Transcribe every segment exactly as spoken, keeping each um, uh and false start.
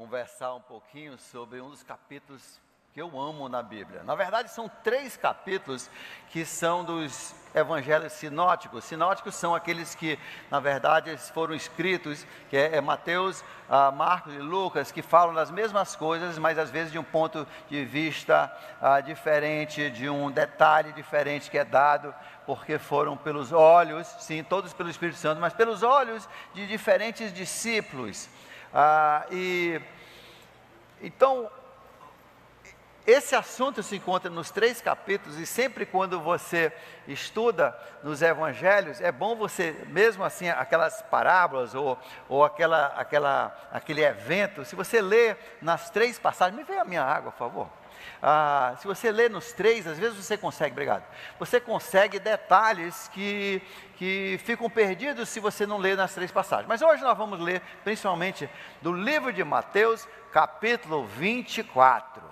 conversar um pouquinho sobre um dos capítulos que eu amo na Bíblia. Na verdade, são três capítulos que são dos evangelhos sinóticos. Sinóticos são aqueles que, na verdade, foram escritos, que é, é Mateus, ah, Marcos e Lucas, que falam das mesmas coisas, mas às vezes de um ponto de vista ah, diferente, de um detalhe diferente que é dado, porque foram pelos olhos, sim, todos pelo Espírito Santo, mas pelos olhos de diferentes discípulos. Ah, e então, esse assunto se encontra nos três capítulos, e sempre quando você estuda nos evangelhos, é bom você, mesmo assim, aquelas parábolas ou, ou aquela, aquela, aquele evento, se você lê nas três passagens, me vê a minha água, por favor. Ah, se você lê nos três, às vezes você consegue, obrigado, você consegue detalhes que, que ficam perdidos se você não lê nas três passagens. Mas hoje nós vamos ler, principalmente, do livro de Mateus, capítulo vinte e quatro.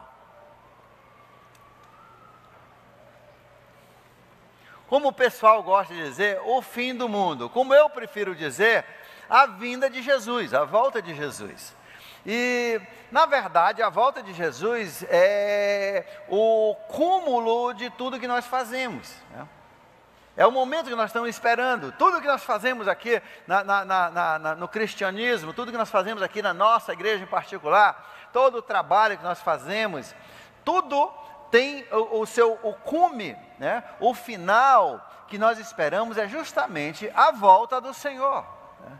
Como o pessoal gosta de dizer, o fim do mundo. Como eu prefiro dizer, a vinda de Jesus, a volta de Jesus. E, na verdade, a volta de Jesus é o cúmulo de tudo que nós fazemos, né? É o momento que nós estamos esperando. Tudo que nós fazemos aqui na, na, na, na, no cristianismo, tudo que nós fazemos aqui na nossa igreja em particular, todo o trabalho que nós fazemos, tudo tem o, o seu o cume, né? O final que nós esperamos é justamente a volta do Senhor, né?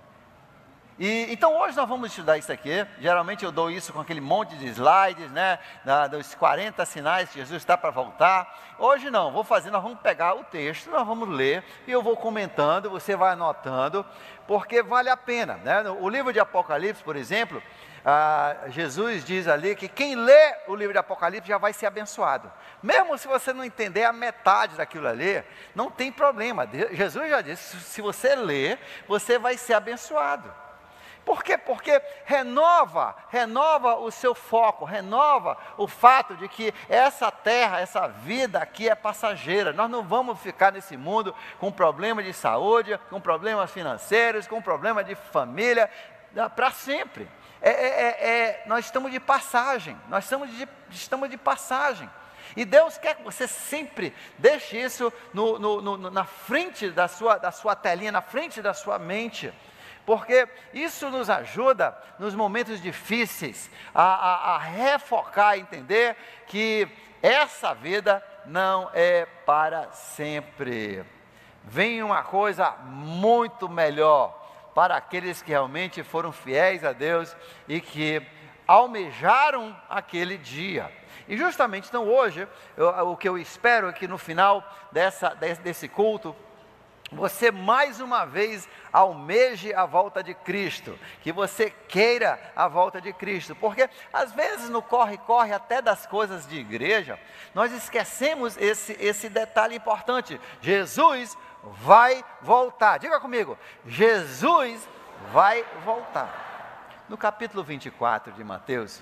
E, então hoje nós vamos estudar isso aqui. Geralmente eu dou isso com aquele monte de slides, né? Da, dos quarenta sinais que Jesus está para voltar. Hoje não, vou fazer, nós vamos pegar o texto, nós vamos ler, e eu vou comentando, você vai anotando, porque vale a pena, né? O livro de Apocalipse, por exemplo, ah, Jesus diz ali que quem lê o livro de Apocalipse já vai ser abençoado. Mesmo se você não entender a metade daquilo ali, não tem problema. Jesus já disse, se você ler, você vai ser abençoado. Por quê? Porque renova, renova o seu foco, renova o fato de que essa terra, essa vida aqui é passageira. Nós não vamos ficar nesse mundo com problemas de saúde, com problemas financeiros, com problemas de família, para sempre. É, é, é, nós estamos de passagem, nós estamos de, estamos de passagem. E Deus quer que você sempre deixe isso no, no, no, na frente da sua, da sua telinha, na frente da sua mente. Porque isso nos ajuda nos momentos difíceis a, a, a refocar, entender que essa vida não é para sempre. Vem uma coisa muito melhor para aqueles que realmente foram fiéis a Deus e que almejaram aquele dia. E justamente então hoje, eu, o que eu espero é que no final dessa, desse culto, você mais uma vez almeje a volta de Cristo, que você queira a volta de Cristo, porque às vezes no corre-corre até das coisas de igreja, nós esquecemos esse, esse detalhe importante: Jesus vai voltar. Diga comigo, Jesus vai voltar. No capítulo vinte e quatro de Mateus,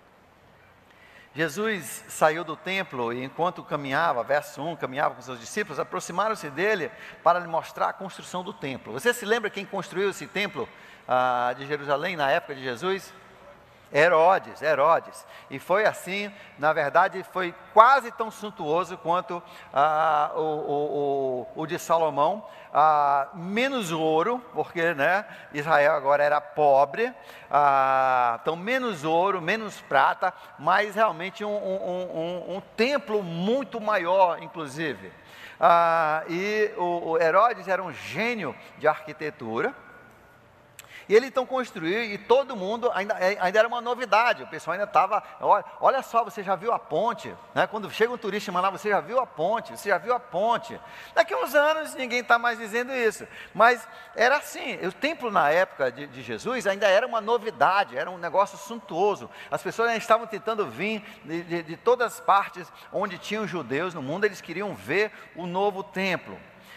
Jesus saiu do templo e enquanto caminhava, verso um, caminhava com seus discípulos, aproximaram-se dele para lhe mostrar a construção do templo. Você se lembra quem construiu esse templo ah, de Jerusalém na época de Jesus? Herodes, Herodes. E foi assim, na verdade, foi quase tão suntuoso quanto ah, o, o, o, o de Salomão, ah, menos ouro, porque né, Israel agora era pobre, ah, então menos ouro, menos prata, mas realmente um, um, um, um templo muito maior, inclusive. Ah, e o, o Herodes era um gênio de arquitetura. E ele então construiu, e todo mundo, ainda, ainda era uma novidade, o pessoal ainda estava, olha, olha só, você já viu a ponte, né? Quando chega um turista e manda lá, você já viu a ponte, você já viu a ponte. Daqui a uns anos ninguém está mais dizendo isso, mas era assim, o templo na época de, de Jesus ainda era uma novidade, era um negócio suntuoso, as pessoas ainda estavam tentando vir de, de, de todas as partes onde tinham judeus no mundo, eles queriam ver o novo templo.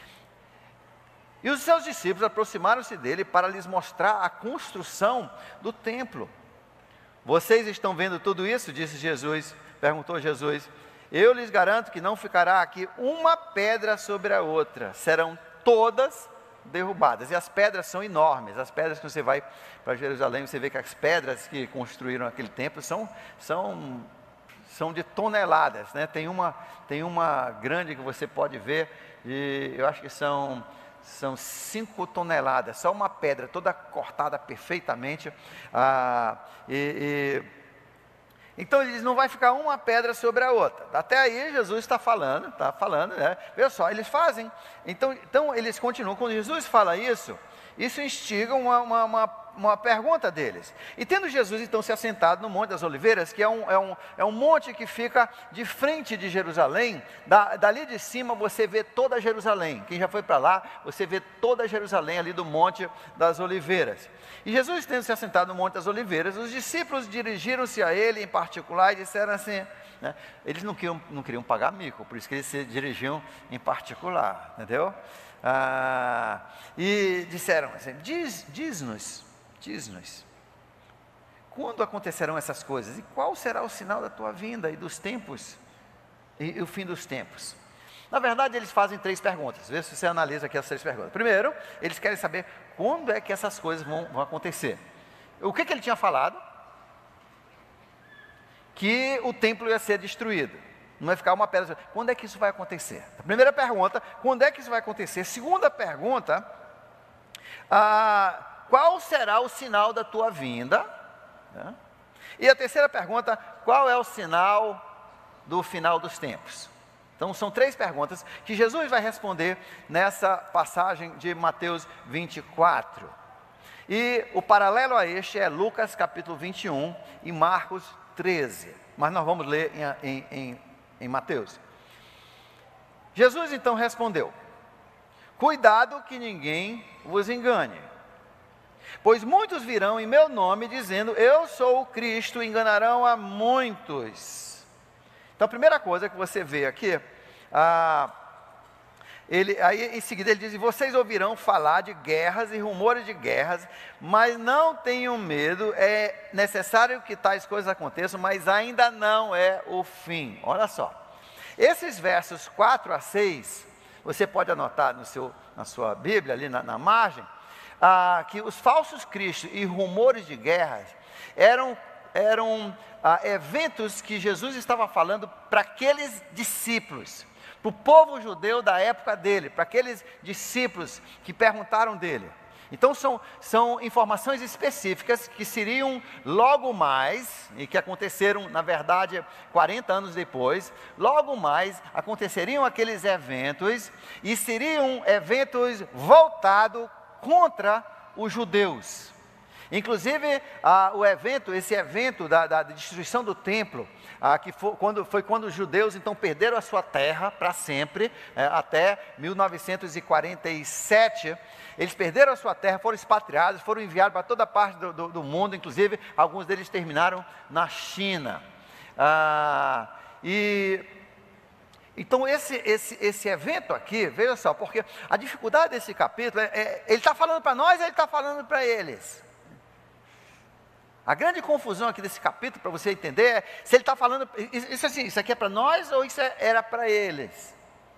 E os seus discípulos aproximaram-se dele para lhes mostrar a construção do templo. Vocês estão vendo tudo isso? Disse Jesus, perguntou Jesus. Eu lhes garanto que não ficará aqui uma pedra sobre a outra, serão todas derrubadas, e as pedras são enormes. As pedras que você vai para Jerusalém, você vê que as pedras que construíram aquele templo são, são, são de toneladas, né? Tem uma, tem uma grande que você pode ver, de, eu acho que são, são cinco toneladas, só uma pedra toda cortada perfeitamente, ah, e, e então ele diz, não vai ficar uma pedra sobre a outra. Até aí Jesus está falando, está falando, né? Veja só, eles fazem, então, então eles continuam, quando Jesus fala isso, isso instiga uma, uma, uma, uma pergunta deles. E tendo Jesus então se assentado no Monte das Oliveiras, que é um, é um, é um monte que fica de frente de Jerusalém, da, dali de cima você vê toda Jerusalém. Quem já foi para lá, você vê toda Jerusalém ali do Monte das Oliveiras. E Jesus tendo se assentado no Monte das Oliveiras, os discípulos dirigiram-se a ele em particular e disseram assim, né? Eles não queriam, não queriam pagar mico, por isso que eles se dirigiam em particular, entendeu? Ah, e disseram assim, diz, diz-nos, diz-nos, quando acontecerão essas coisas? E qual será o sinal da tua vinda e dos tempos, e, e o fim dos tempos? Na verdade, eles fazem três perguntas, vê se você analisa aqui as três perguntas. Primeiro, eles querem saber quando é que essas coisas vão, vão acontecer. O que, que ele tinha falado? Que o templo ia ser destruído. Não vai ficar uma pedra. Quando é que isso vai acontecer? A primeira pergunta, quando é que isso vai acontecer? Segunda pergunta, ah, qual será o sinal da tua vinda? Né? E a terceira pergunta, qual é o sinal do final dos tempos? Então são três perguntas que Jesus vai responder nessa passagem de Mateus vinte e quatro. E o paralelo a este é Lucas capítulo vinte e um e Marcos treze. Mas nós vamos ler em, em, em em Mateus. Jesus então respondeu, cuidado que ninguém vos engane, pois muitos virão em meu nome dizendo, eu sou o Cristo, e enganarão a muitos. Então a primeira coisa que você vê aqui, ah, ele, aí em seguida ele diz, vocês ouvirão falar de guerras e rumores de guerras, mas não tenham medo, é necessário que tais coisas aconteçam, mas ainda não é o fim. Olha só, esses versos quatro a seis, você pode anotar no seu, na sua Bíblia, ali na, na margem, ah, que os falsos cristos e rumores de guerras eram, eram ah, eventos que Jesus estava falando para aqueles discípulos, para o povo judeu da época dele, para aqueles discípulos que perguntaram dele. Então são, são informações específicas que seriam logo mais, e que aconteceram na verdade quarenta anos depois, logo mais aconteceriam aqueles eventos, e seriam eventos voltados contra os judeus. Inclusive, ah, o evento, esse evento da, da destruição do templo, ah, que foi quando, foi quando os judeus então perderam a sua terra para sempre, eh, até mil novecentos e quarenta e sete, eles perderam a sua terra, foram expatriados, foram enviados para toda parte do, do, do mundo, inclusive alguns deles terminaram na China. Ah, e... Então esse, esse, esse evento aqui, veja só, porque a dificuldade desse capítulo, é, é ele está falando para nós, ele está falando para eles. A grande confusão aqui desse capítulo, para você entender, é se ele está falando, isso, assim, isso aqui é para nós ou isso era para eles?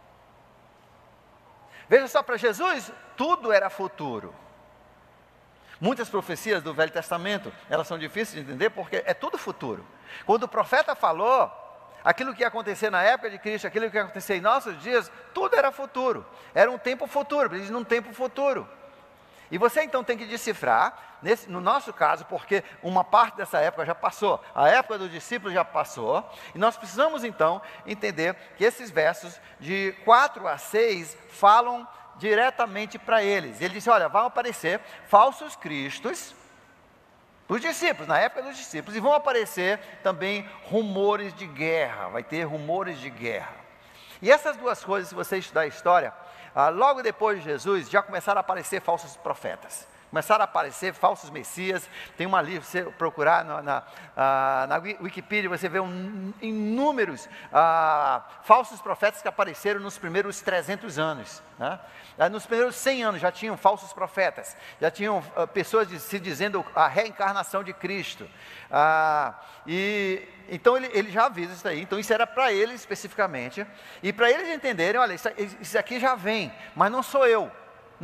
Veja só, para Jesus, tudo era futuro. Muitas profecias do Velho Testamento, elas são difíceis de entender porque é tudo futuro. Quando o profeta falou, aquilo que ia acontecer na época de Cristo, aquilo que ia acontecer em nossos dias, tudo era futuro. Era um tempo futuro, diz num tempo futuro. E você então tem que decifrar, nesse, no nosso caso, porque uma parte dessa época já passou, a época dos discípulos já passou, e nós precisamos então entender que esses versos de quatro a seis falam diretamente para eles. Ele disse, olha, vão aparecer falsos cristos, os discípulos, na época dos discípulos, e vão aparecer também rumores de guerra, vai ter rumores de guerra. E essas duas coisas, se você estudar a história, ah, logo depois de Jesus, já começaram a aparecer falsos profetas, começaram a aparecer falsos messias. Tem uma lista, você procurar na, na, ah, na Wikipedia, você vê um, inúmeros ah, falsos profetas que apareceram nos primeiros trezentos anos, né? Nos primeiros cem anos já tinham falsos profetas, já tinham uh, pessoas de, se dizendo a reencarnação de Cristo, ah, e então ele, ele já avisa isso aí. Então isso era para eles especificamente, e para eles entenderem, olha, isso, isso aqui já vem, mas não sou eu,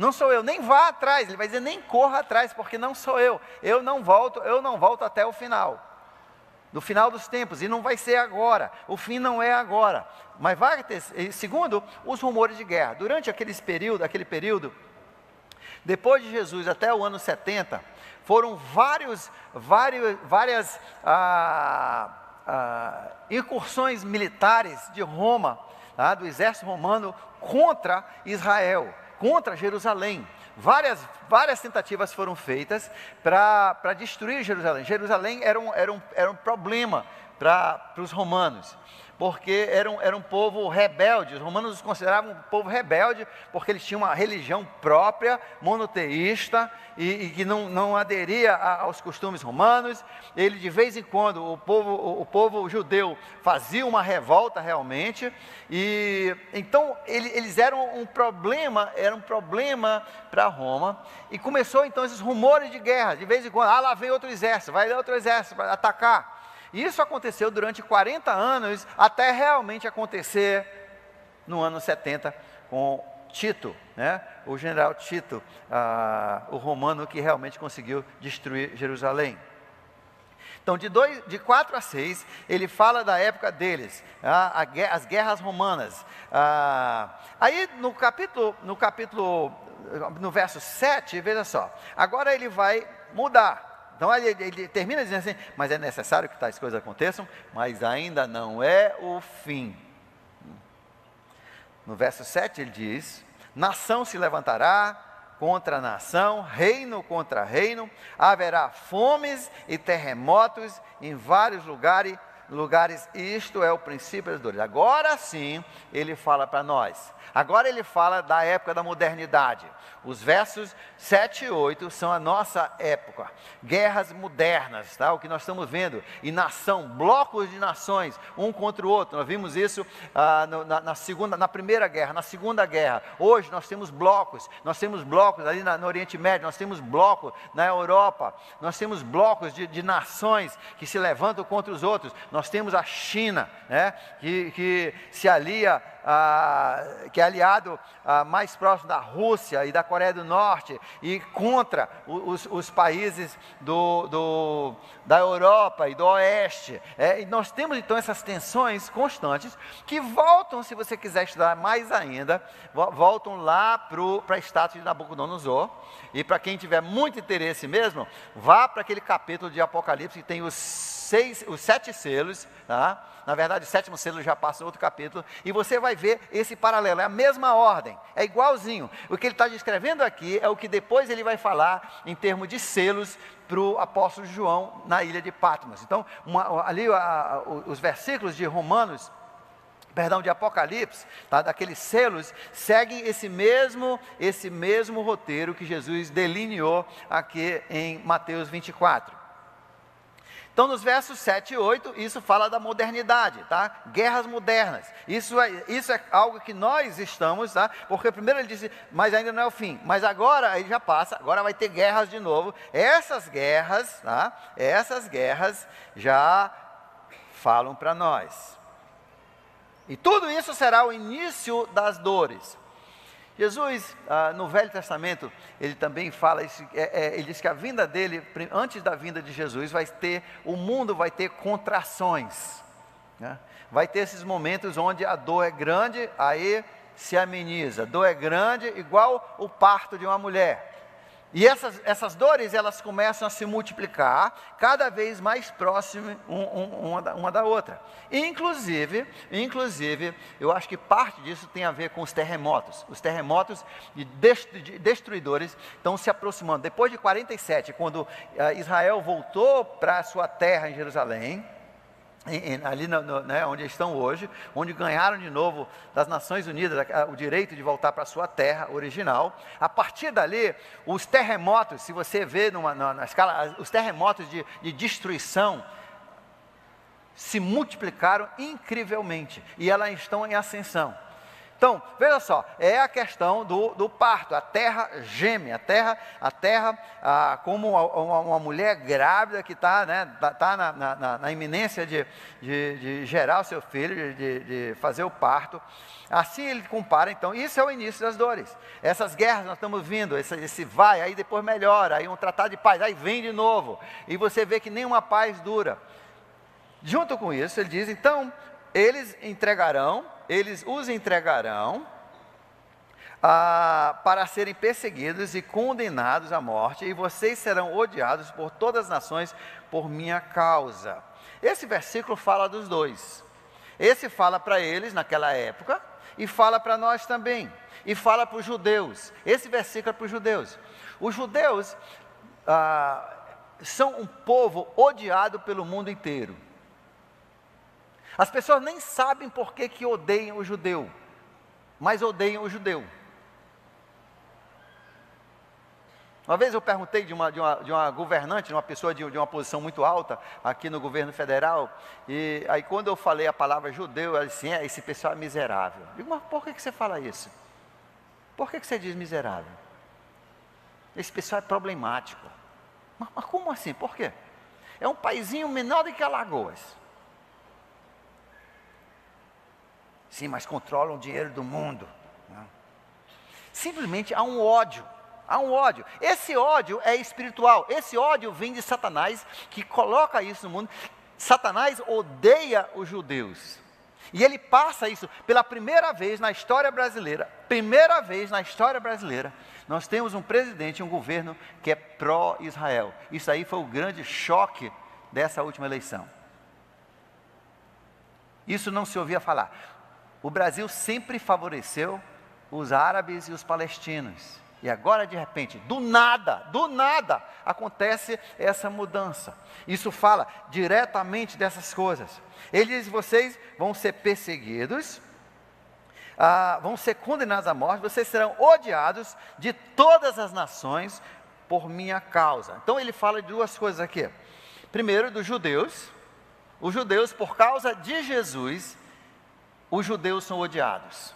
não sou eu, nem vá atrás, ele vai dizer, nem corra atrás, porque não sou eu, eu não volto, eu não volto até o final, no final dos tempos, e não vai ser agora, o fim não é agora, mas vai ter, segundo os rumores de guerra, durante aquele período, aquele período, depois de Jesus até o ano setenta, foram vários, vários, várias ah, ah, incursões militares de Roma, tá, do exército romano contra Israel, contra Jerusalém. Várias, várias tentativas foram feitas para destruir Jerusalém. Jerusalém era um, era um, era um problema para os romanos, porque era um, era um povo rebelde. Os romanos os consideravam um povo rebelde, porque eles tinham uma religião própria, monoteísta, e, e que não, não aderia a, aos costumes romanos. Ele, de vez em quando, o povo, o, o povo judeu fazia uma revolta realmente, e então ele, eles eram um problema, era um problema para Roma, e começou então esses rumores de guerra, de vez em quando, ah, lá vem outro exército, vai outro exército para atacar. E isso aconteceu durante quarenta anos, até realmente acontecer no ano setenta, com Tito, né? O general Tito, ah, o romano que realmente conseguiu destruir Jerusalém. Então, de, dois, de quatro a seis, ele fala da época deles, ah, a, as guerras romanas. Ah, aí, no capítulo, no capítulo, no verso sete, veja só, agora ele vai mudar. Então ele, ele termina dizendo assim, mas é necessário que tais coisas aconteçam, mas ainda não é o fim. No verso sete ele diz, nação se levantará contra nação, reino contra reino, haverá fomes e terremotos em vários lugares, lugares, e isto é o princípio das dores. Agora sim, ele fala para nós. Agora ele fala da época da modernidade. Os versos sete e oito são a nossa época. Guerras modernas, tá? O que nós estamos vendo. E nação, blocos de nações, um contra o outro. Nós vimos isso ah, no, na, na, segunda, na primeira guerra, na segunda guerra. Hoje nós temos blocos. Nós temos blocos ali na, no Oriente Médio, nós temos blocos na Europa. Nós temos blocos de, de nações que se levantam contra os outros. Nós temos a China, né? que, que se alia... Ah, que é aliado ah, mais próximo da Rússia e da Coreia do Norte, e contra os, os países do, do, da Europa e do Oeste. É, e nós temos então essas tensões constantes, que voltam, se você quiser estudar mais ainda, voltam lá para a estátua de Nabucodonosor. E para quem tiver muito interesse mesmo, vá para aquele capítulo de Apocalipse que tem os, seis, os sete selos, tá? Na verdade o sétimo selo já passa em outro capítulo, e você vai ver esse paralelo, é a mesma ordem, é igualzinho. O que ele está descrevendo aqui é o que depois ele vai falar em termos de selos para o apóstolo João na ilha de Patmos. Então uma, ali a, a, os versículos de Romanos, perdão, de Apocalipse, tá, daqueles selos, seguem esse mesmo, esse mesmo roteiro que Jesus delineou aqui em Mateus vinte e quatro. Então, nos versos sete e oito, isso fala da modernidade, tá? Guerras modernas. Isso é, isso é algo que nós estamos, tá? Porque primeiro ele disse, mas ainda não é o fim. Mas agora, aí já passa, agora vai ter guerras de novo. Essas guerras, tá? Essas guerras já falam para nós. E tudo isso será o início das dores. Jesus, ah, no Velho Testamento, ele também fala, isso, é, é, ele diz que a vinda dele, antes da vinda de Jesus, vai ter, o mundo vai ter contrações, né? Vai ter esses momentos onde a dor é grande, aí se ameniza. A dor é grande, igual o parto de uma mulher. E essas, essas dores, elas começam a se multiplicar, cada vez mais próximas um, um, uma, da, uma da outra. Inclusive, inclusive, eu acho que parte disso tem a ver com os terremotos. Os terremotos de destruidores estão se aproximando. Depois de quarenta e sete, quando uh, Israel voltou para a sua terra em Jerusalém, Em, em, ali no, no, né, onde estão hoje, onde ganharam de novo das Nações Unidas a, a, o direito de voltar para a sua terra original. A partir dali, os terremotos, se você vê numa, na, na escala, os terremotos de, de destruição se multiplicaram incrivelmente, e elas estão em ascensão. Então, veja só, é a questão do, do parto, a terra geme, a terra, a terra ah, como uma, uma mulher grávida que está né, tá, tá na, na, na iminência de, de, de gerar o seu filho, de, de fazer o parto. Assim ele compara, então, isso é o início das dores. Essas guerras nós estamos vindo, esse, esse vai, aí depois melhora, aí um tratado de paz, aí vem de novo. E você vê que nenhuma paz dura. Junto com isso, ele diz, então, eles entregarão, eles os entregarão ah, para serem perseguidos e condenados à morte, e vocês serão odiados por todas as nações por minha causa. Esse versículo fala dos dois. Esse fala para eles naquela época, e fala para nós também, e fala para os judeus. Esse versículo é para os judeus. Os judeus ah, são um povo odiado pelo mundo inteiro. As pessoas nem sabem por que, que odeiam o judeu, mas odeiam o judeu. Uma vez eu perguntei de uma, de uma, de uma governante, de uma pessoa de, de uma posição muito alta, aqui no governo federal, e aí quando eu falei a palavra judeu, ela disse, é, esse pessoal é miserável. Eu digo, mas por que, que você fala isso? Por que, que você diz miserável? Esse pessoal é problemático. Mas, mas como assim? Por quê? É um paizinho menor do que Alagoas. Sim, mas controlam o dinheiro do mundo. Não. Simplesmente há um ódio, há um ódio. Esse ódio é espiritual, esse ódio vem de Satanás, que coloca isso no mundo. Satanás odeia os judeus. E ele passa isso pela primeira vez na história brasileira, primeira vez na história brasileira, nós temos um presidente, um governo que é pró-Israel. Isso aí foi o grande choque dessa última eleição. Isso não se ouvia falar. O Brasil sempre favoreceu os árabes e os palestinos. E agora, de repente, do nada, do nada, acontece essa mudança. Isso fala diretamente dessas coisas. Ele diz, vocês vão ser perseguidos, ah, vão ser condenados à morte, vocês serão odiados de todas as nações por minha causa. Então ele fala de duas coisas aqui. Primeiro, dos judeus. Os judeus, por causa de Jesus, os judeus são odiados.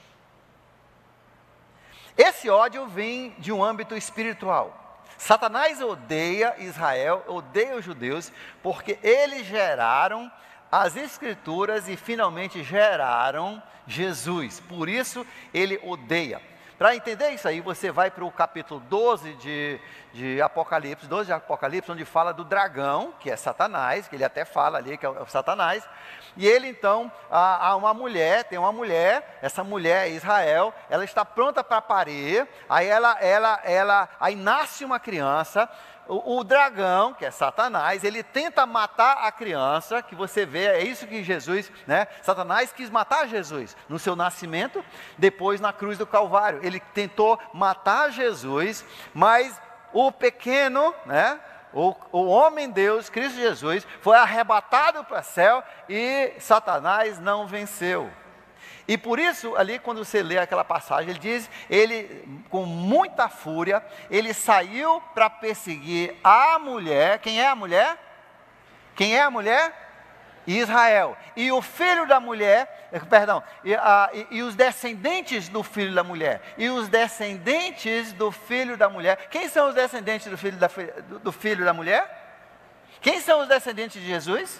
Esse ódio vem de um âmbito espiritual. Satanás odeia Israel, odeia os judeus, porque eles geraram as escrituras e finalmente geraram Jesus. Por isso ele odeia. Para entender isso aí, você vai para o capítulo doze de, de Apocalipse, doze de Apocalipse, onde fala do dragão, que é Satanás, que ele até fala ali que é o Satanás. E ele então, há, há uma mulher, tem uma mulher, essa mulher é Israel, ela está pronta para parir, aí ela, ela, ela, aí nasce uma criança. O, o dragão, que é Satanás, ele tenta matar a criança, que você vê, é isso que Jesus, né? Satanás quis matar Jesus no seu nascimento, depois na cruz do Calvário. Ele tentou matar Jesus, mas o pequeno, né? O, o homem Deus, Cristo Jesus, foi arrebatado para o céu e Satanás não venceu. E por isso, ali quando você lê aquela passagem, ele diz, ele com muita fúria, ele saiu para perseguir a mulher. Quem é a mulher? Quem é a mulher? Israel. E o filho da mulher, perdão, e, a, e, e os descendentes do filho da mulher. E os descendentes do filho da mulher. Quem são os descendentes do filho da, do, do filho da mulher? Quem são os descendentes de Jesus?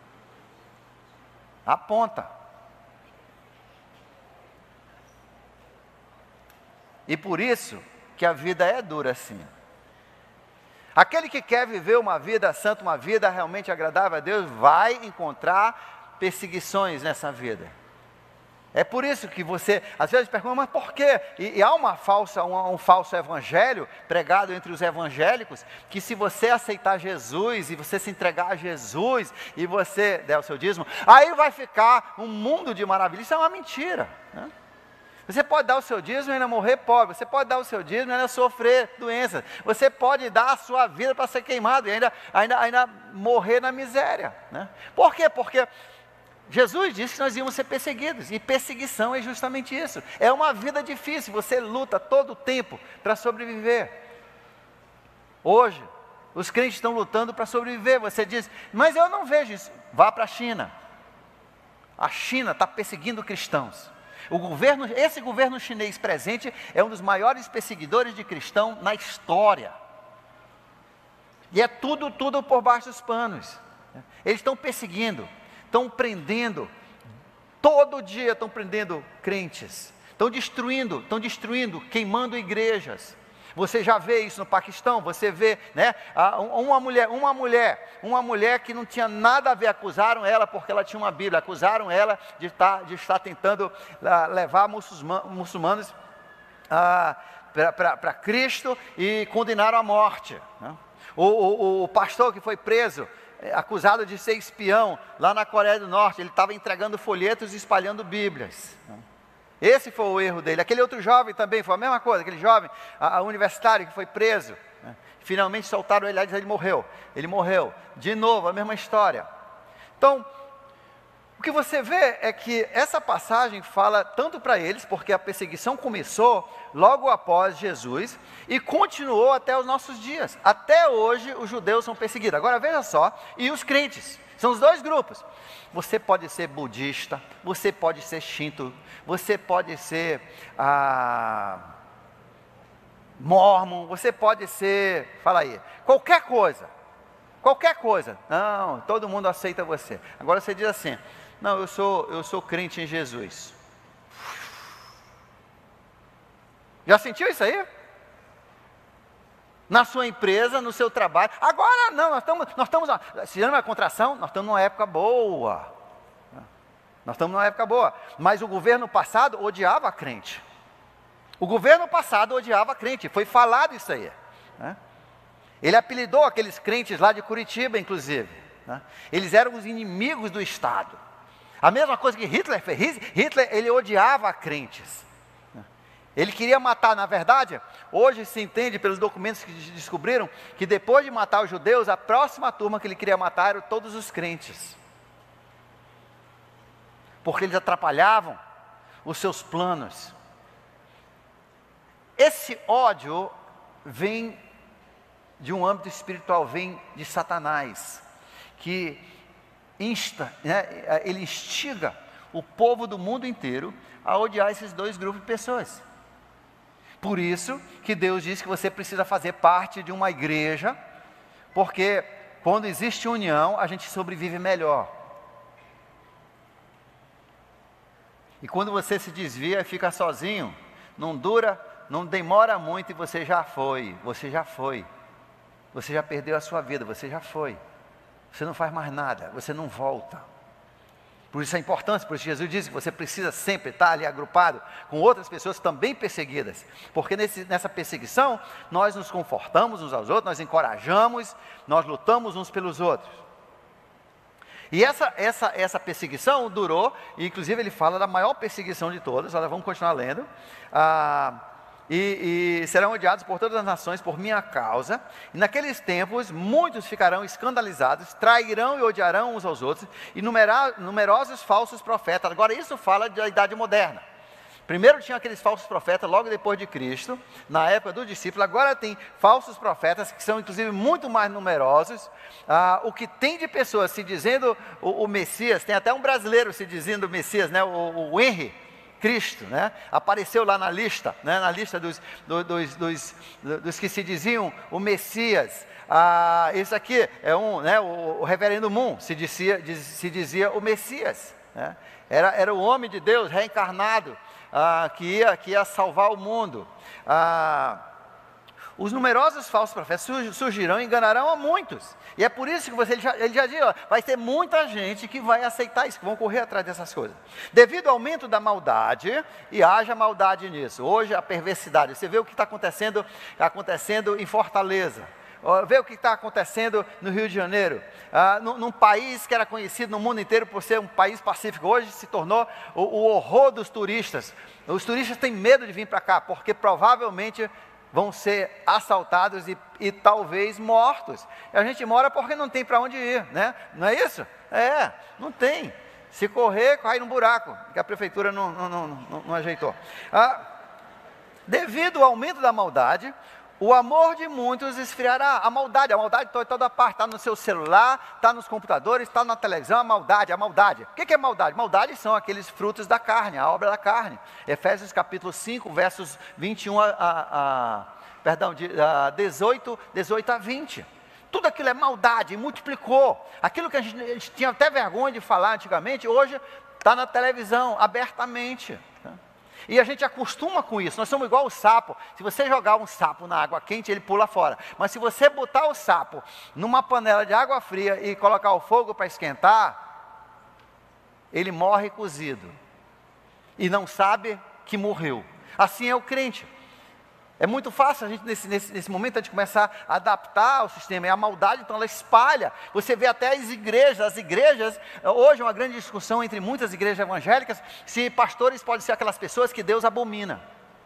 Aponta. E por isso que a vida é dura assim. Aquele que quer viver uma vida santa, uma vida realmente agradável a Deus, vai encontrar perseguições nessa vida. É por isso que você, às vezes, pergunta, mas por quê? E, e há uma falsa, um, um falso evangelho pregado entre os evangélicos, que se você aceitar Jesus, e você se entregar a Jesus, e você der o seu dízimo, aí vai ficar um mundo de maravilha. Isso é uma mentira, né? Você pode dar o seu dízimo e ainda morrer pobre. Você pode dar o seu dízimo e ainda sofrer doenças. Você pode dar a sua vida para ser queimado e ainda, ainda, ainda morrer na miséria, né? Por quê? Porque Jesus disse que nós íamos ser perseguidos. E perseguição é justamente isso. É uma vida difícil. Você luta todo o tempo para sobreviver. Hoje, os crentes estão lutando para sobreviver. Você diz, mas eu não vejo isso. Vá para a China. A China está perseguindo cristãos. O governo, esse governo chinês presente é um dos maiores perseguidores de cristão na história. E é tudo, tudo por baixo dos panos. Eles estão perseguindo, estão prendendo, todo dia estão prendendo crentes, estão destruindo, estão destruindo, queimando igrejas. Você já vê isso no Paquistão, você vê, né, uma mulher, uma mulher, uma mulher que não tinha nada a ver, acusaram ela porque ela tinha uma Bíblia, acusaram ela de estar, de estar tentando uh, levar muçulmanos, muçulmanos uh, para Cristo e condenaram à morte, né? O, o, o pastor que foi preso, acusado de ser espião lá na Coreia do Norte, ele estava entregando folhetos e espalhando Bíblias. Esse foi o erro dele. Aquele outro jovem também foi a mesma coisa, aquele jovem a, a universitário que foi preso, né? Finalmente soltaram ele, ele morreu, ele morreu, de novo a mesma história. Então, o que você vê é que essa passagem fala tanto para eles, porque a perseguição começou logo após Jesus e continuou até os nossos dias. Até hoje os judeus são perseguidos. Agora veja só, e os crentes, são os dois grupos. Você pode ser budista, você pode ser shinto, você pode ser ah, mormon, você pode ser, fala aí, qualquer coisa, qualquer coisa. Não, todo mundo aceita você. Agora você diz assim, não, eu sou, eu sou crente em Jesus. Já sentiu isso aí? Na sua empresa, no seu trabalho. Agora não, nós estamos, nós estamos, se chama contração, nós estamos numa época boa. Nós estamos numa época boa. Mas o governo passado odiava a crente. O governo passado odiava a crente. Foi falado isso aí, né? Ele apelidou aqueles crentes lá de Curitiba, inclusive, né? Eles eram os inimigos do Estado. A mesma coisa que Hitler fez. Hitler, ele odiava crentes. Ele queria matar, na verdade, hoje se entende pelos documentos que descobriram, que depois de matar os judeus, a próxima turma que ele queria matar eram todos os crentes. Porque eles atrapalhavam os seus planos. Esse ódio vem de um âmbito espiritual, vem de Satanás, que insta, né, ele instiga o povo do mundo inteiro a odiar esses dois grupos de pessoas. Por isso que Deus diz que você precisa fazer parte de uma igreja, porque quando existe união, a gente sobrevive melhor. E quando você se desvia e fica sozinho, não dura, não demora muito e você já foi, você já foi. Você já perdeu a sua vida, você já foi. Você não faz mais nada, você não volta. Por isso a importância, por isso Jesus disse que você precisa sempre estar ali agrupado com outras pessoas também perseguidas. Porque nesse, nessa perseguição, nós nos confortamos uns aos outros, nós encorajamos, nós lutamos uns pelos outros. E essa, essa, essa perseguição durou, e inclusive ele fala da maior perseguição de todas, olha, vamos continuar lendo. Ah, E, e serão odiados por todas as nações por minha causa, e naqueles tempos muitos ficarão escandalizados, trairão e odiarão uns aos outros, e numera, numerosos falsos profetas. Agora isso fala da idade moderna. Primeiro tinha aqueles falsos profetas logo depois de Cristo, na época do discípulo. Agora tem falsos profetas que são inclusive muito mais numerosos. Ah, o que tem de pessoas se dizendo o, o Messias, tem até um brasileiro se dizendo Messias, né? o, o Henry Cristo, né? Apareceu lá na lista, né? Na lista dos, dos, dos, dos, dos que se diziam o Messias. Ah, esse aqui é um, né? o, o reverendo Moon se dizia, diz, se dizia o Messias, né? era, era o homem de Deus reencarnado, ah, que, ia, que ia salvar o mundo. Ah, os numerosos falsos profetas surgirão e enganarão a muitos. E é por isso que você, ele já, ele já diz, ó, vai ter muita gente que vai aceitar isso, que vão correr atrás dessas coisas. Devido ao aumento da maldade, e haja maldade nisso. Hoje a perversidade, você vê o que está acontecendo, acontecendo em Fortaleza. Vê o que está acontecendo no Rio de Janeiro, ah, num, num país que era conhecido no mundo inteiro por ser um país pacífico, hoje se tornou o, o horror dos turistas. Os turistas têm medo de vir para cá, porque provavelmente vão ser assaltados e, e talvez mortos. E a gente mora porque não tem para onde ir, né? Não é isso? É, não tem. Se correr, cai num buraco, que a prefeitura não, não, não, não, não ajeitou. Ah, devido ao aumento da maldade, o amor de muitos esfriará. A maldade, a maldade está em toda parte, está no seu celular, está nos computadores, está na televisão, a maldade, a maldade. O que é maldade? Maldade são aqueles frutos da carne, a obra da carne. Efésios capítulo cinco, versos vinte e um a, a, a perdão, de, a dezoito, dezoito a vinte. Tudo aquilo é maldade, multiplicou. Aquilo que a gente, a gente tinha até vergonha de falar antigamente, hoje está na televisão, abertamente. E a gente acostuma com isso, nós somos igual o sapo. Se você jogar um sapo na água quente, ele pula fora. Mas se você botar o sapo numa panela de água fria e colocar o fogo para esquentar, ele morre cozido. E não sabe que morreu. Assim é o crente. É muito fácil a gente, nesse, nesse, nesse momento, a gente começar a adaptar ao sistema. E a maldade, então, ela espalha. Você vê até as igrejas. As igrejas, hoje é uma grande discussão entre muitas igrejas evangélicas, se pastores podem ser aquelas pessoas que Deus abomina.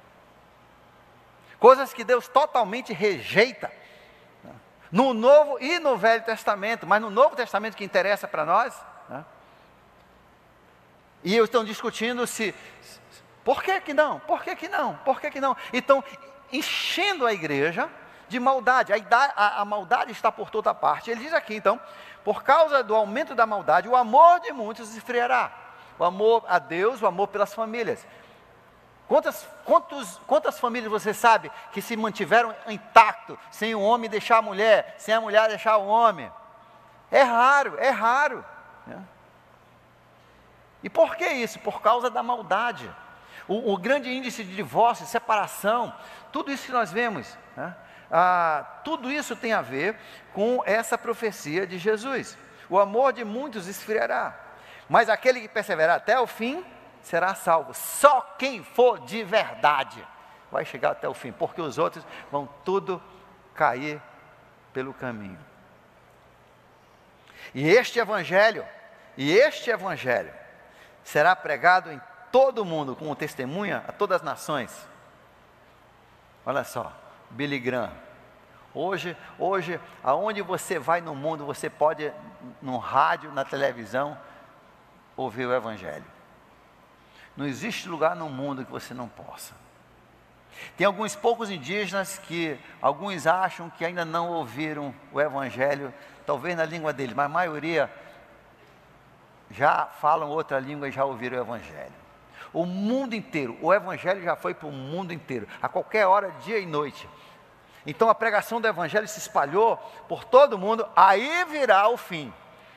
Coisas que Deus totalmente rejeita. No Novo e no Velho Testamento. Mas no Novo Testamento que interessa para nós. Né? E eles estão discutindo se... Por que que não? Por que que não? Por que que não? Então... enchendo a igreja de maldade, a, a, a maldade está por toda parte. Ele diz aqui então, por causa do aumento da maldade, o amor de muitos esfriará. O amor a Deus, o amor pelas famílias. Quantas, quantos, quantas famílias você sabe que se mantiveram intacto, sem o homem deixar a mulher, sem a mulher deixar o homem? É raro, é raro. Né? E por que isso? Por causa da maldade. O, o grande índice de divórcio, separação, tudo isso que nós vemos, né? ah, tudo isso tem a ver com essa profecia de Jesus. O amor de muitos esfriará, mas aquele que perseverar até o fim, será salvo. Só quem for de verdade vai chegar até o fim, porque os outros vão tudo cair pelo caminho. E este evangelho, e este evangelho, será pregado em todo mundo como testemunha a todas as nações. Olha só, Billy Graham. Hoje, hoje, aonde você vai no mundo, você pode, no rádio, na televisão, ouvir o evangelho. Não existe lugar no mundo que você não possa. Tem alguns poucos indígenas que alguns acham que ainda não ouviram o evangelho, talvez na língua deles, mas a maioria já falam outra língua e já ouviram o evangelho. O mundo inteiro, o evangelho já foi para o mundo inteiro, a qualquer hora, dia e noite. Então a pregação do evangelho se espalhou por todo mundo, aí virá o fim.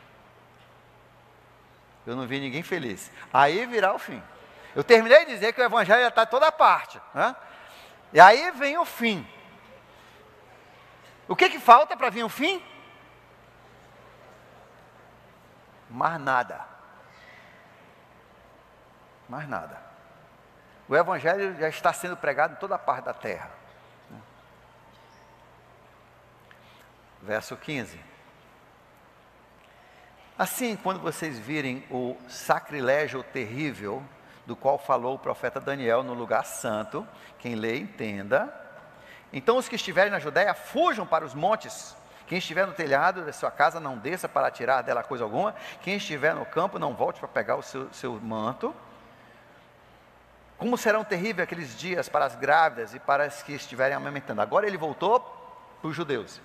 Eu não vi ninguém feliz. Aí virá o fim. Eu terminei de dizer que o evangelho já está em toda parte, né? E aí vem o fim. O que que falta para vir o fim? Mais nada. Mais nada. O evangelho já está sendo pregado em toda parte da terra. Verso quinze. Assim, quando vocês virem o sacrilégio terrível, do qual falou o profeta Daniel no lugar santo, quem lê entenda, então os que estiverem na Judéia fujam para os montes. Quem estiver no telhado da sua casa não desça para tirar dela coisa alguma. Quem estiver no campo não volte para pegar o seu, seu manto. Como serão terríveis aqueles dias para as grávidas e para as que estiverem amamentando. Agora ele voltou para os judeus.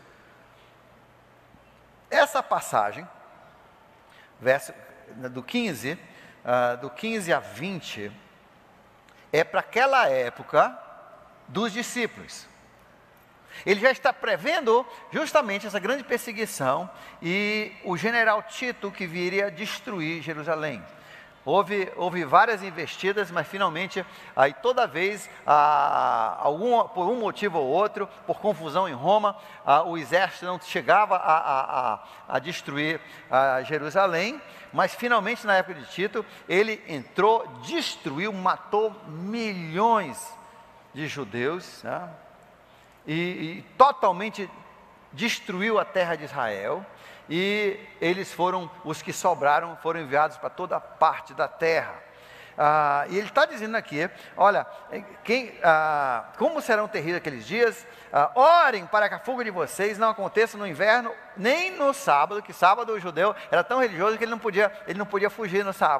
Essa passagem, verso do quinze, uh, do quinze a vinte, é para aquela época dos discípulos. Ele já está prevendo justamente essa grande perseguição e o general Tito que viria destruir Jerusalém. Houve, houve várias investidas, mas finalmente, aí toda vez, ah, algum, por um motivo ou outro, por confusão em Roma, ah, o exército não chegava a, a, a, a destruir ah, Jerusalém, mas finalmente na época de Tito, ele entrou, destruiu, matou milhões de judeus, né? e, e totalmente destruiu a terra de Israel. E eles foram, os que sobraram, foram enviados para toda parte da terra. Ah, e ele está dizendo aqui, olha, quem, ah, como serão terríveis aqueles dias, ah, orem para que a fuga de vocês não aconteça no inverno, nem no sábado, que sábado o judeu era tão religioso que ele não podia, ele não podia fugir no sábado.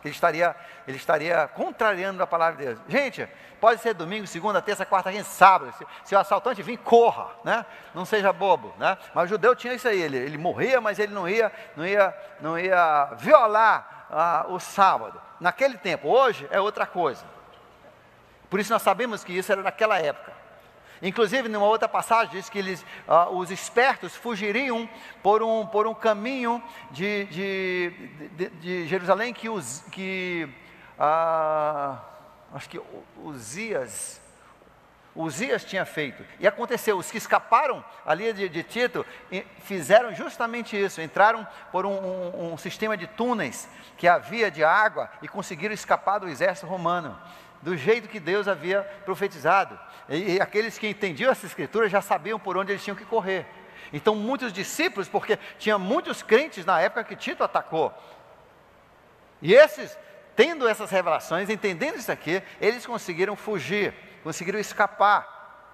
que ele estaria, ele estaria contrariando a palavra de Deus. Gente, pode ser domingo, segunda, terça, quarta, quinta, sábado, se, se o assaltante vir, corra, né? Não seja bobo, né? Mas o judeu tinha isso aí, ele, ele morria, mas ele não ia, não ia, não ia violar ah, o sábado. Naquele tempo, hoje é outra coisa. Por isso nós sabemos que isso era naquela época. Inclusive, numa outra passagem, diz que eles, ah, os espertos fugiriam por um, por um caminho de, de, de, de Jerusalém que, os, que ah, acho que Uzias, Uzias tinha feito. E aconteceu, os que escaparam ali de, de Tito, fizeram justamente isso, entraram por um, um, um sistema de túneis que havia de água e conseguiram escapar do exército romano, do jeito que Deus havia profetizado. E, e aqueles que entendiam essa escritura já sabiam por onde eles tinham que correr. Então muitos discípulos, porque tinha muitos crentes na época que Tito atacou, e esses, tendo essas revelações, entendendo isso aqui, eles conseguiram fugir, conseguiram escapar.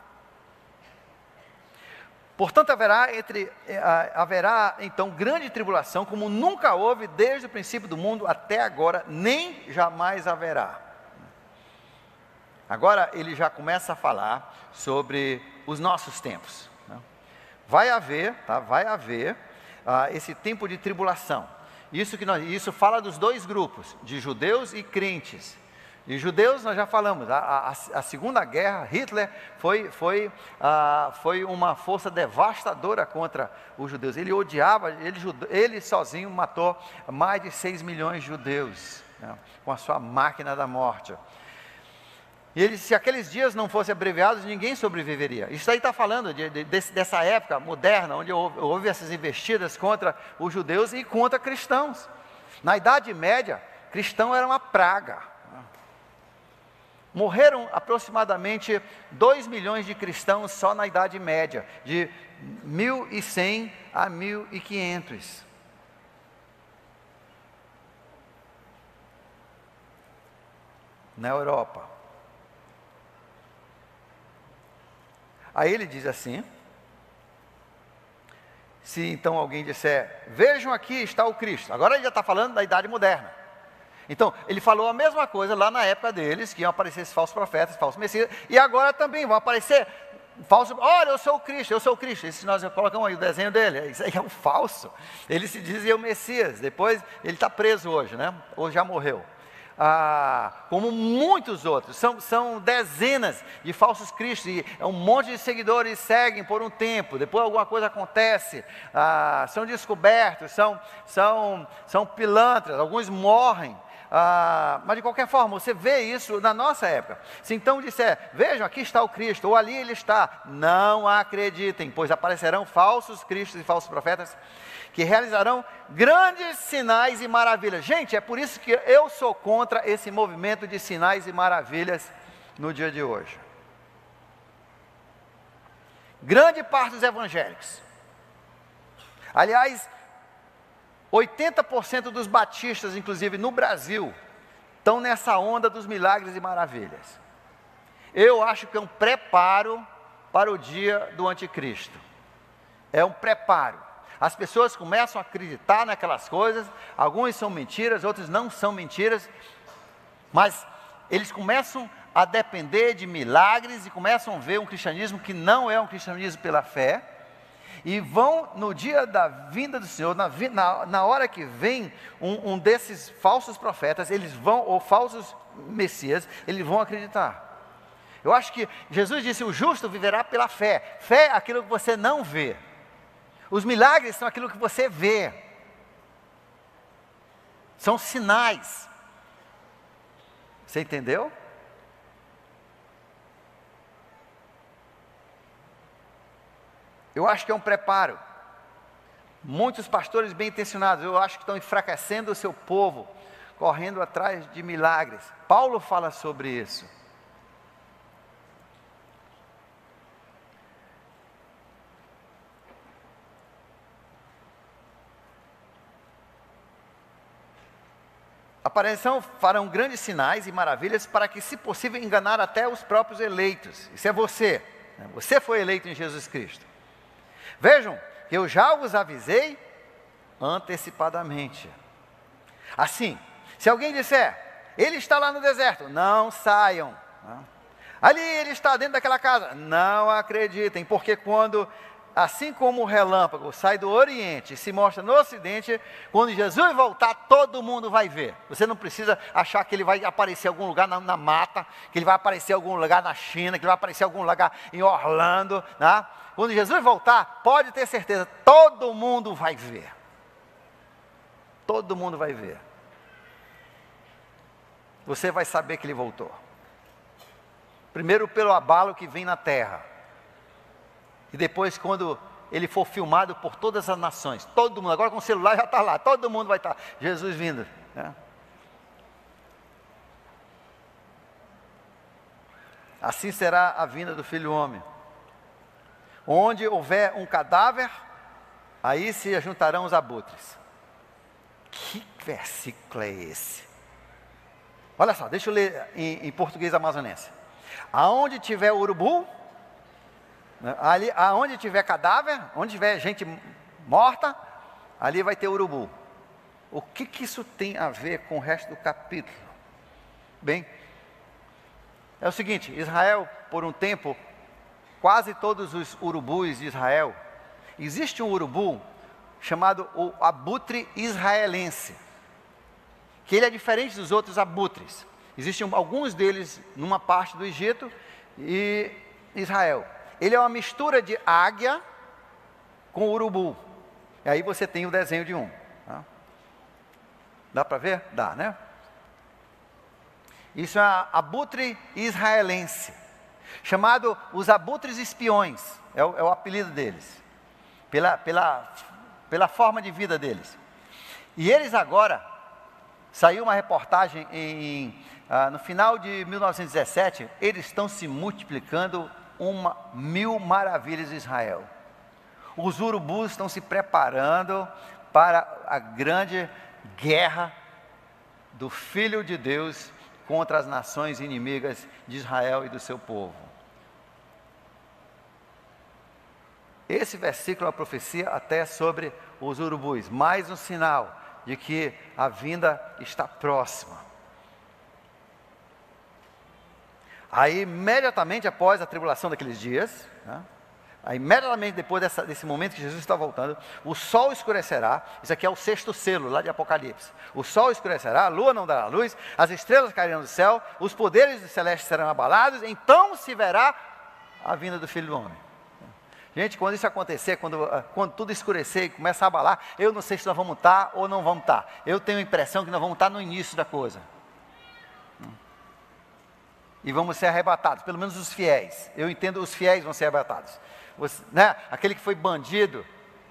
Portanto, haverá, entre, haverá então grande tribulação, como nunca houve desde o princípio do mundo até agora, nem jamais haverá. Agora ele já começa a falar sobre os nossos tempos, né? Vai haver, tá? Vai haver ah, esse tempo de tribulação. Isso, que nós, isso fala dos dois grupos, de judeus e crentes. E judeus nós já falamos, a, a, a Segunda Guerra, Hitler foi, foi, ah, foi uma força devastadora contra os judeus. Ele odiava, ele, ele sozinho matou mais de seis milhões de judeus, né, com a sua máquina da morte. E ele, se aqueles dias não fossem abreviados, ninguém sobreviveria. Isso aí está falando de, de, dessa época moderna, onde houve, houve essas investidas contra os judeus e contra cristãos. Na Idade Média, cristão era uma praga. Morreram aproximadamente dois milhões de cristãos só na Idade Média, de mil e cem a mil e quinhentos. Na Europa. Aí ele diz assim, se então alguém disser, vejam aqui está o Cristo. Agora ele já está falando da Idade Moderna. Então, ele falou a mesma coisa lá na época deles, que iam aparecer esses falsos profetas, falsos messias, e agora também vão aparecer falsos, olha, eu sou o Cristo, eu sou o Cristo. Esse nós colocamos aí o desenho dele, isso aí é um falso. Ele se dizia o Messias, depois ele está preso hoje, né? Ou já morreu. Ah, como muitos outros, são, são dezenas de falsos cristos, e um monte de seguidores seguem por um tempo, depois alguma coisa acontece, ah, são descobertos, são, são, são pilantras, alguns morrem, ah, mas de qualquer forma, você vê isso na nossa época. Se então disser, vejam, aqui está o Cristo, ou ali ele está, não acreditem, pois aparecerão falsos cristos e falsos profetas, que realizarão grandes sinais e maravilhas. Gente, é por isso que eu sou contra esse movimento de sinais e maravilhas no dia de hoje. Grande parte dos evangélicos, aliás, oitenta por cento dos batistas, inclusive no Brasil, estão nessa onda dos milagres e maravilhas. Eu acho que é um preparo para o dia do anticristo. É um preparo. As pessoas começam a acreditar naquelas coisas, algumas são mentiras, outras não são mentiras, mas eles começam a depender de milagres e começam a ver um cristianismo que não é um cristianismo pela fé, e vão no dia da vinda do Senhor, na, na, na hora que vem um, um desses falsos profetas, eles vão, ou falsos messias, eles vão acreditar. Eu acho que Jesus disse, o justo viverá pela fé. Fé é aquilo que você não vê. Os milagres são aquilo que você vê. São sinais. Você entendeu? Eu acho que é um preparo. Muitos pastores bem intencionados, eu acho que estão enfraquecendo o seu povo, correndo atrás de milagres. Paulo fala sobre isso. Aparecerão, farão grandes sinais e maravilhas para que, se possível, enganar até os próprios eleitos. Isso é você. Você foi eleito em Jesus Cristo. Vejam, que eu já os avisei antecipadamente. Assim, Se alguém disser, ele está lá no deserto, não saiam. Ali ele está dentro daquela casa, não acreditem, porque quando, assim como o relâmpago sai do Oriente e se mostra no Ocidente, quando Jesus voltar, todo mundo vai ver. Você não precisa achar que ele vai aparecer em algum lugar na, na mata, que ele vai aparecer em algum lugar na China, que ele vai aparecer em algum lugar em Orlando, né? Quando Jesus voltar, pode ter certeza, todo mundo vai ver. Todo mundo vai ver. Você vai saber que ele voltou. Primeiro pelo abalo que vem na terra. E depois quando ele for filmado por todas as nações. Todo mundo, agora com o celular já está lá. Todo mundo vai estar. Jesus vindo. Né? Assim será a vinda do Filho do Homem. Onde houver um cadáver, aí se juntarão os abutres. Que versículo é esse? Olha só, deixa eu ler em, em português amazonense. Aonde tiver urubu, ali, aonde tiver cadáver, onde tiver gente morta, ali vai ter urubu. O que, que isso tem a ver com o resto do capítulo? Bem, é o seguinte, Israel, por um tempo, quase todos os urubus de Israel, existe um urubu chamado o abutre israelense, que ele é diferente dos outros abutres. Existem alguns deles numa parte do Egito e Israel. Ele é uma mistura de águia com urubu. E aí você tem o desenho de um. Tá? Dá para ver? Dá, né? Isso é abutre israelense, chamado os abutres espiões, é o, é o apelido deles, pela, pela, pela forma de vida deles. E eles agora, saiu uma reportagem em, ah, no final de mil novecentos e dezessete, eles estão se multiplicando uma mil maravilhas de Israel. Os urubus estão se preparando para a grande guerra do Filho de Deus contra as nações inimigas de Israel e do seu povo. Esse versículo é uma profecia até sobre os urubus, mais um sinal de que a vinda está próxima. Aí, imediatamente após a tribulação daqueles dias, né, aí, imediatamente depois dessa, desse momento que Jesus está voltando, o sol escurecerá. Isso aqui é o sexto selo, lá de Apocalipse. O sol escurecerá, a lua não dará luz, as estrelas cairão do céu, os poderes celestes serão abalados, então se verá a vinda do Filho do Homem. Gente, quando isso acontecer, quando, quando tudo escurecer e começar a abalar, eu não sei se nós vamos estar ou não vamos estar. Eu tenho a impressão que nós vamos estar no início da coisa. E vamos ser arrebatados, pelo menos os fiéis. Eu entendo, os fiéis vão ser arrebatados. Você, né? Aquele que foi bandido,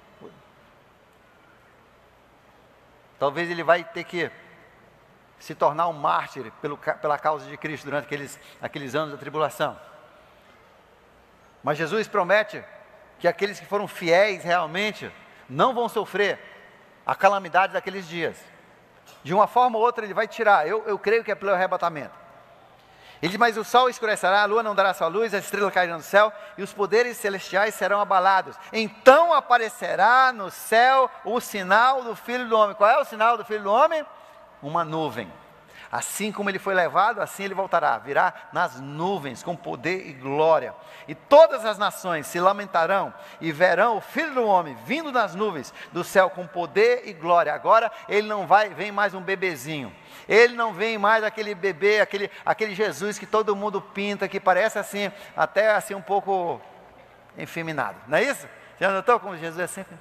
talvez ele vai ter que se tornar um mártir pelo, pela causa de Cristo durante aqueles, aqueles anos da tribulação. Mas Jesus promete que aqueles que foram fiéis realmente não vão sofrer a calamidade daqueles dias. De uma forma ou outra ele vai tirar, eu, eu creio que é pelo arrebatamento. Ele diz, mas o sol escurecerá, a lua não dará sua luz, as estrelas cairão do céu, e os poderes celestiais serão abalados. Então aparecerá no céu o sinal do Filho do Homem. Qual é o sinal do Filho do Homem? Uma nuvem. Assim como ele foi levado, assim ele voltará, virá nas nuvens com poder e glória. E todas as nações se lamentarão e verão o Filho do Homem vindo nas nuvens do céu com poder e glória. Agora ele não vai, vem mais um bebezinho. Ele não vem mais aquele bebê, aquele, aquele Jesus que todo mundo pinta, que parece assim, até assim um pouco efeminado. Não é isso? Já notou como Jesus é sempre?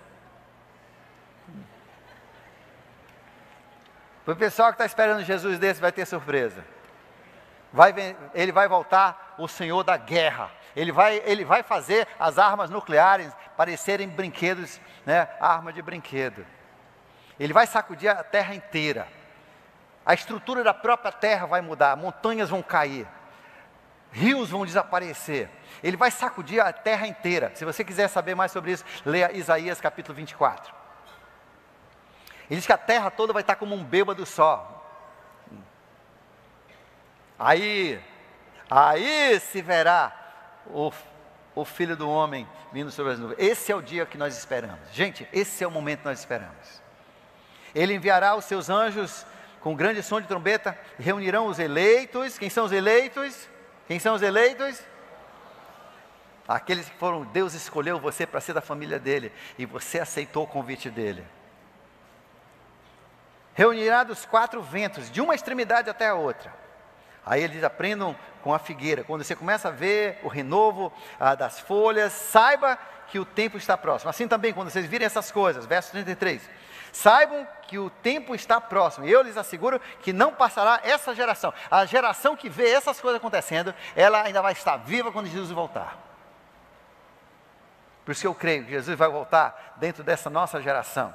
O pessoal que está esperando Jesus desse vai ter surpresa. Vai, ele vai voltar o Senhor da guerra. Ele vai, ele vai fazer as armas nucleares parecerem brinquedos, né, arma de brinquedo. Ele vai sacudir a terra inteira. A estrutura da própria terra vai mudar, montanhas vão cair, rios vão desaparecer. Ele vai sacudir a terra inteira. Se você quiser saber mais sobre isso, leia Isaías capítulo vinte e quatro. Ele diz que a terra toda vai estar como um bêbado só. Aí, aí se verá o, o Filho do Homem vindo sobre as nuvens. Esse é o dia que nós esperamos. Gente, esse é o momento que nós esperamos. Ele enviará os seus anjos com grande som de trombeta, reunirão os eleitos. Quem são os eleitos? Quem são os eleitos? Aqueles que foram, Deus escolheu você para ser da família dele, e você aceitou o convite dele. Reunirá dos quatro ventos, de uma extremidade até a outra. Aí eles aprendam com a figueira. Quando você começa a ver o renovo ah, das folhas, saiba que o tempo está próximo. Assim também, quando vocês virem essas coisas, verso trinta e três. Saibam que o tempo está próximo. Eu lhes asseguro que não passará essa geração. A geração que vê essas coisas acontecendo, ela ainda vai estar viva quando Jesus voltar. Por isso que eu creio que Jesus vai voltar dentro dessa nossa geração.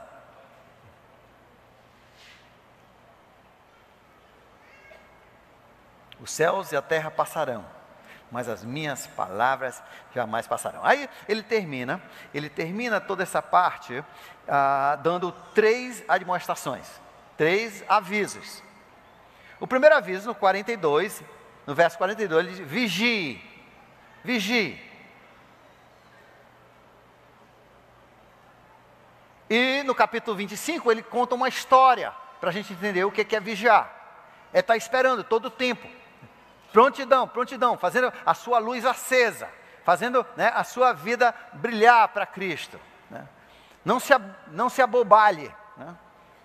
Os céus e a terra passarão, mas as minhas palavras jamais passarão. Aí ele termina, ele termina toda essa parte ah, dando três admoestações, três avisos. O primeiro aviso, no quarenta e dois, no verso quarenta e dois, ele diz: vigie, vigie. E no capítulo vinte e cinco, ele conta uma história, para a gente entender o que é vigiar. É estar esperando todo o tempo. Prontidão, prontidão, fazendo a sua luz acesa, fazendo, né, a sua vida brilhar para Cristo. Né? Não se, não se abobalhe. Né?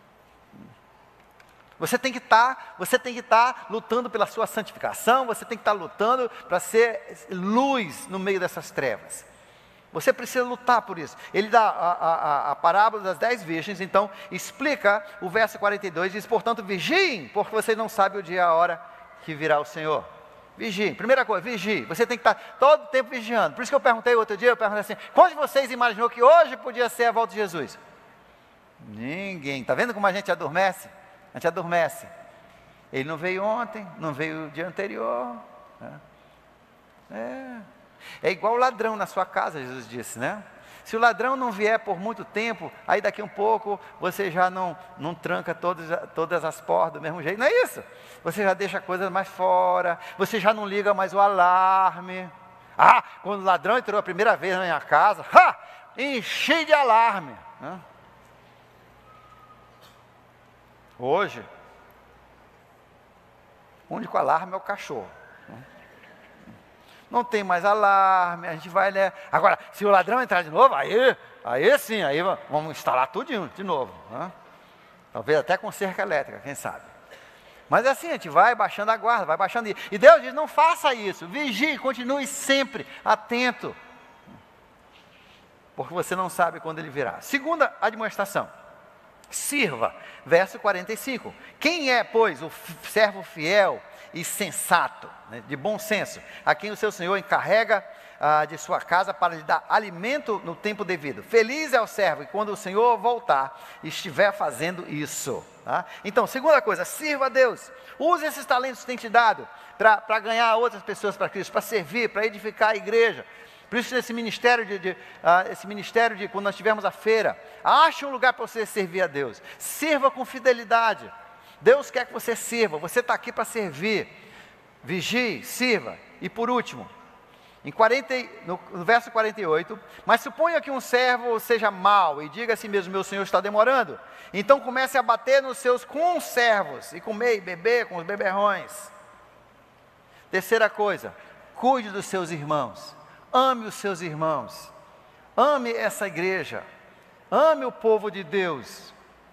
Você tem que estar, você tem que estar lutando pela sua santificação, você tem que estar lutando para ser luz no meio dessas trevas. Você precisa lutar por isso. Ele dá a, a, a parábola das dez virgens, então explica o verso quarenta e dois, diz: portanto, vigiem, porque vocês não sabem o dia e a hora que virá o Senhor. Vigie, primeira coisa, vigie. Você tem que estar todo o tempo vigiando. Por isso que eu perguntei outro dia, eu perguntei assim: quantos de vocês imaginou que hoje podia ser a volta de Jesus? Ninguém. Está vendo como a gente adormece? A gente adormece. Ele não veio ontem, não veio o dia anterior. Né? É. É igual o ladrão na sua casa, Jesus disse, né? Se o ladrão não vier por muito tempo, aí daqui um pouco você já não, não tranca todas, todas as portas do mesmo jeito, não é isso? Você já deixa coisas mais fora, você já não liga mais o alarme. Ah, quando o ladrão entrou a primeira vez na minha casa, ha, enchi de alarme. Né? Hoje, o único alarme é o cachorro. Né? Não tem mais alarme, a gente vai, né? Agora, se o ladrão entrar de novo, aí, aí sim, aí vamos instalar tudo de novo. Né? Talvez até com cerca elétrica, quem sabe. Mas é assim, a gente vai baixando a guarda, vai baixando. E Deus diz: não faça isso, vigie, continue sempre atento. Porque você não sabe quando ele virá. Segunda admoestação: sirva, verso quarenta e cinco. Quem é, pois, o servo fiel e sensato, né, de bom senso, a quem o seu Senhor encarrega ah, de sua casa para lhe dar alimento no tempo devido? Feliz é o servo e quando o Senhor voltar, estiver fazendo isso. Tá? Então, segunda coisa, sirva a Deus. Use esses talentos que tem te dado para ganhar outras pessoas para Cristo, para servir, para edificar a igreja. Por isso, esse ministério de, de, uh, esse ministério de quando nós tivermos a feira, ache um lugar para você servir a Deus. Sirva com fidelidade. Deus quer que você sirva. Você está aqui para servir. Vigie, sirva. E por último, em quarenta, no, no verso quarenta e oito, mas suponha que um servo seja mau e diga assim mesmo: meu senhor está demorando. Então comece a bater nos seus conservos e comer e beber com os beberrões. Terceira coisa, cuide dos seus irmãos. Ame os seus irmãos, ame essa igreja, ame o povo de Deus.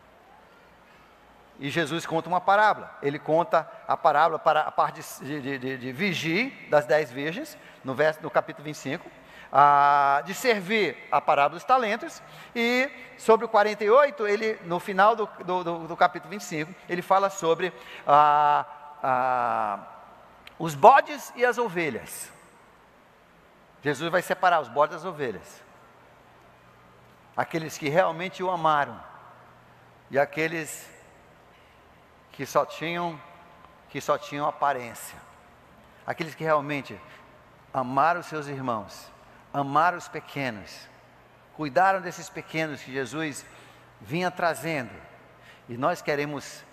E Jesus conta uma parábola, ele conta a parábola para a parte de, de, de, de vigir das dez virgens, no, verso, no capítulo vinte e cinco, a, de servir a parábola dos talentos, e sobre o quarenta e oito, ele, no final do, do, do, do capítulo vinte e cinco, ele fala sobre a, a, os bodes e as ovelhas. Jesus vai separar os bodes das ovelhas. Aqueles que realmente o amaram. E aqueles que só tinham, que só tinham aparência. Aqueles que realmente amaram os seus irmãos, amaram os pequenos, cuidaram desses pequenos que Jesus vinha trazendo. E nós queremos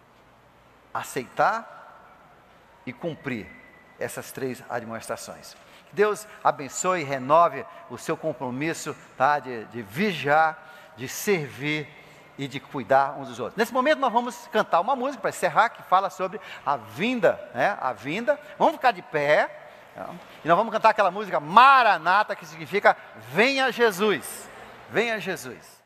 aceitar e cumprir essas três admoestações. Deus abençoe e renove o seu compromisso, tá, de, de vigiar, de servir e de cuidar uns dos outros. Nesse momento nós vamos cantar uma música para encerrar, que fala sobre a vinda, né? A vinda. Vamos ficar de pé, tá? E nós vamos cantar aquela música Maranata, que significa venha Jesus, venha Jesus.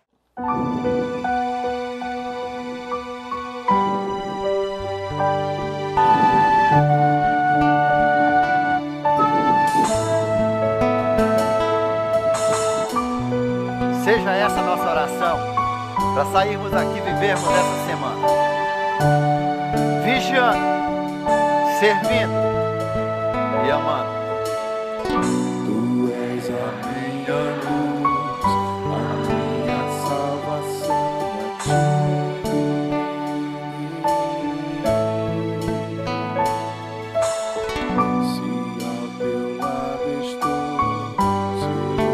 Seja essa a nossa oração, para sairmos daqui e vivermos essa semana, vigiando, servindo e amando. Tu és a minha luz, a minha salvação, se ao teu lado estou, se eu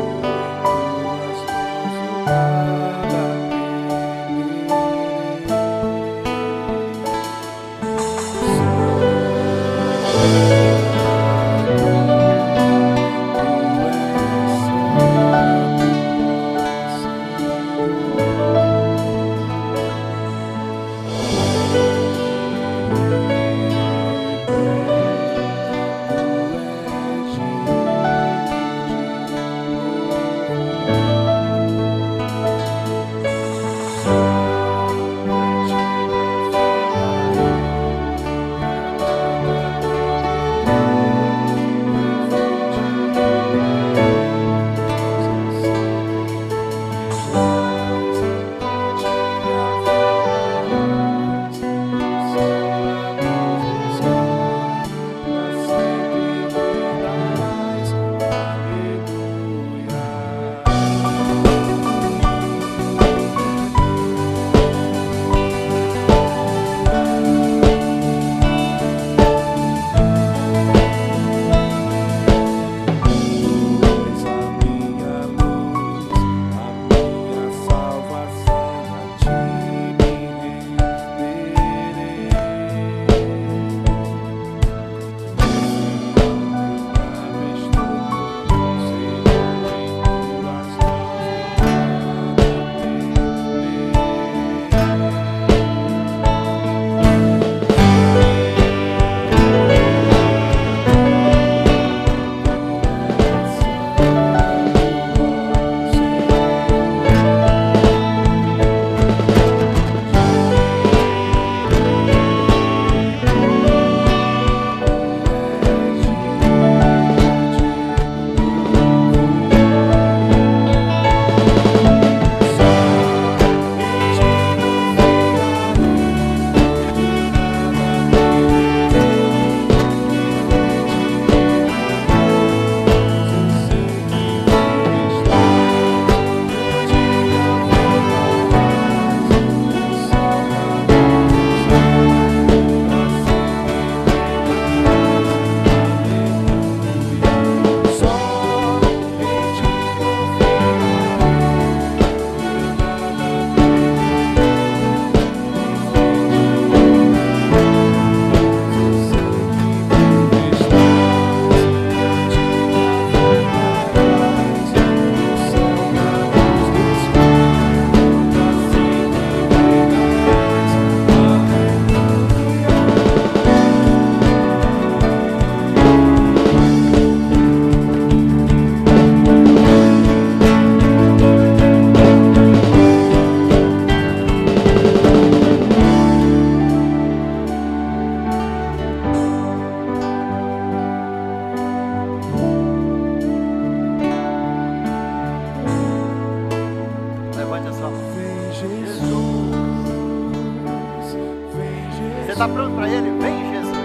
Você está pronto para ele? Vem, Jesus.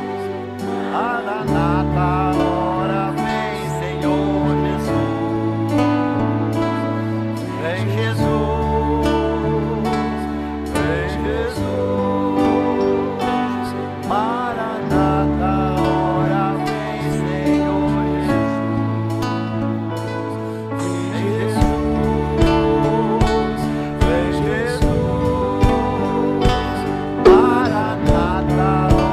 Maranata, ora vem, Senhor Jesus. Vem, Jesus. Vem, Jesus. Maranata, ora vem, Senhor Jesus. Vem, Jesus. Vem, Jesus. Maranata.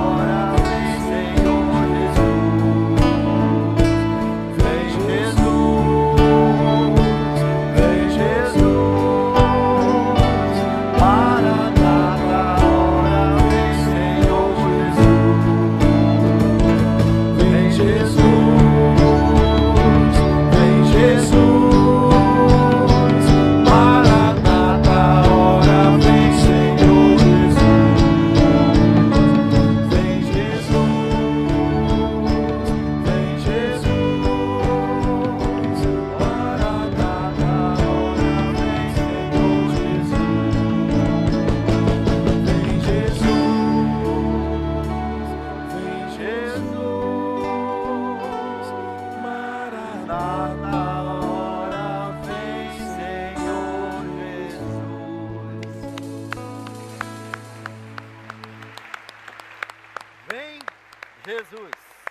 Jesus.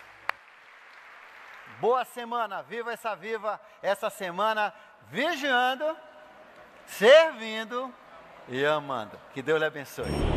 Boa semana, viva essa viva essa semana, vigiando, servindo e amando. Que Deus lhe abençoe.